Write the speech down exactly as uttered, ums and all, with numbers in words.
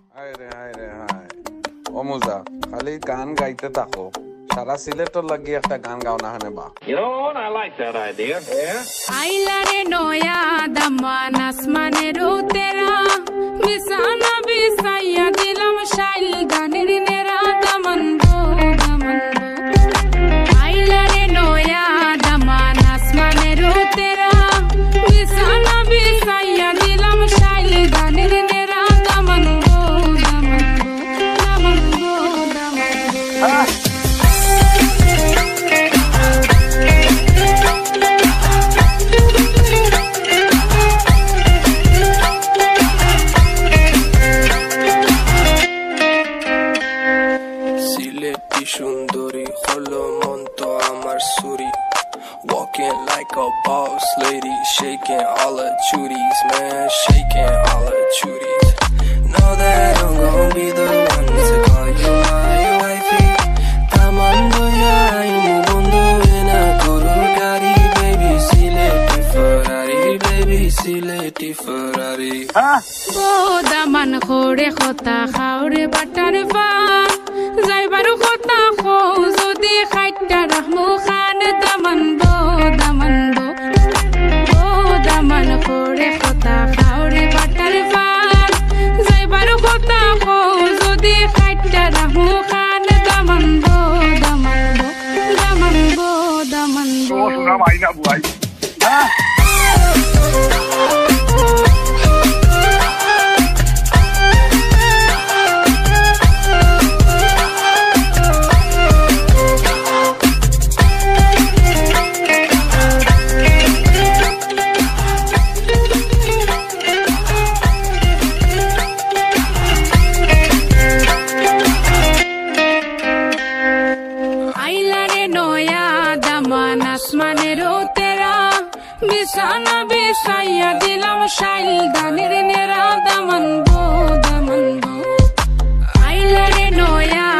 হায় রে হায় রে হায় অমুজা খালি গান গাইতে থাকো সারা সিলেটর লাগি একটা গান গাও না হানে বা You know what? I like that idea. Yeah. আইলারে নয়া দামান আসমানের উতেরা বিছানা বিছাইয়া দিলাম শাইল গানের নেরা দামান গো দামান আইলারে নয়া দামান আসমানের উতেরা বিছানা বিছাইয়া দিলাম শাইল গানের নেরা দামান গো দামান দামান গো দামান সুন্দরী হলো মন তো আমার সুরি walking like a boss lady shaking all her chuties man shaking all her chuties know that I'm gonna be the one to call you my wifey tamando ya imu bondo ena koro gari baby sileti ferrari baby sileti ferrari go daman khore khota khaure batar fa যাইবারু কথা খো যদি খাইটা রাহমু খান দামান গো দামান গো গো দামান করে কথা খাওরে butter পান যাইবারু কথা খো যদি খাইটা রাহমু খান দামান গো দামান গো দামান গো দামান গো ও শোনা ভাই না ভাই হ্যাঁ বিছানা বিছাইয়া দিলাম শাইল গানের নেরা দামান গো দামান গো আইলারে নয়া